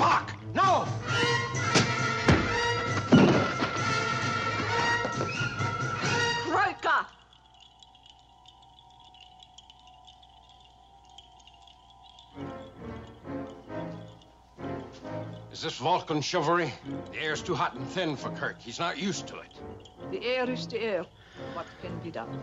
Spock! No! Troika! Is this Vulcan chivalry? The air's too hot and thin for Kirk. He's not used to it. The air is the air. What can be done?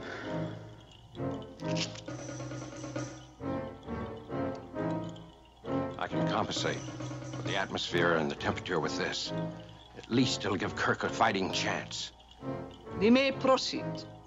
I can compensate for the atmosphere and the temperature with this. At least it'll give Kirk a fighting chance. We may proceed.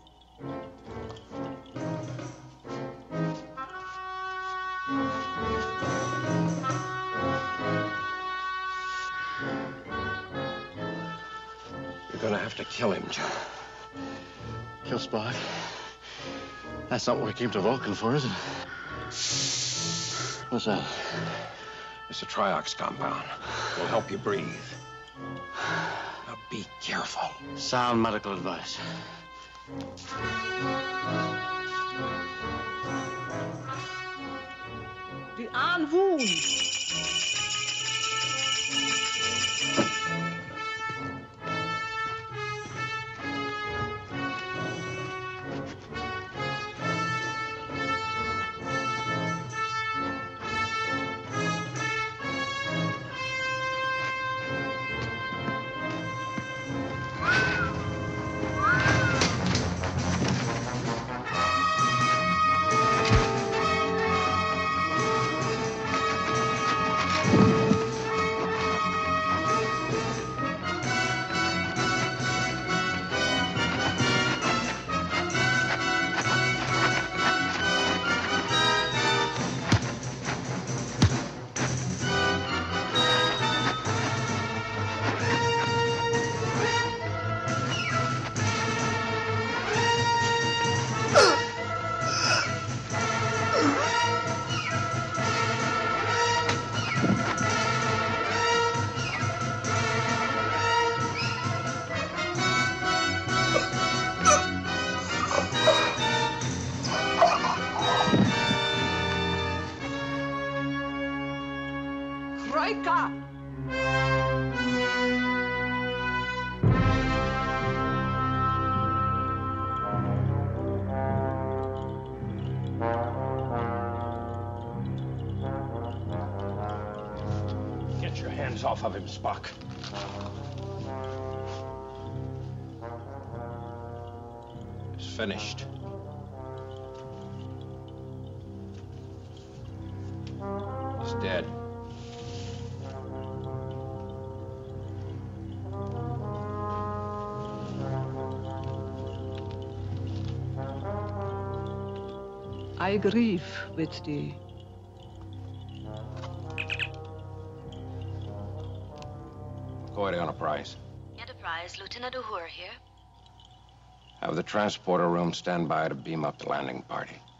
You're gonna have to kill him, John. Kill Spock? That's not what we came to Vulcan for, is it? What's that? It's a triox compound. It'll help you breathe. Now be careful. Sound medical advice. The unwound. Troika! Get your hands off of him, Spock. It's finished. He's dead. I grieve with thee. Go ahead, Enterprise. Enterprise, Lieutenant Uhura here. Have the transporter room stand by to beam up the landing party.